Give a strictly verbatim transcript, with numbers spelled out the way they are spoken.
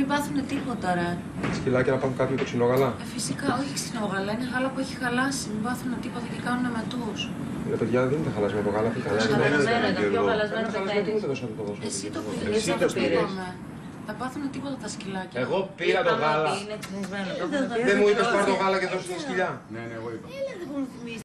μην πάθουνε τίποτα, ρε. Σκυλάκια να πάθουν κάποιο το ξινόγαλα. Ε, φυσικά, όχι ξινόγαλα. Είναι γάλα που έχει χαλάσει. Μην πάθουνε τίποτα και κάνουνε μετούς. Ρε παιδιά, δεν είναι χαλασμένο το γάλα. Χαλασμένο, το πιο χαλασμένο το παίρνει. Εσύ το πήρες. Εσύ το πήρες. Θα πάθουνε τίποτα τα σκυλάκια. Εγώ πήρα το γάλα. Είναι ξυνισμένο. Δεν μου είπες πάρ' το γάλα και δώσε τα σκυλιά. Ναι, ναι, εγώ είπα.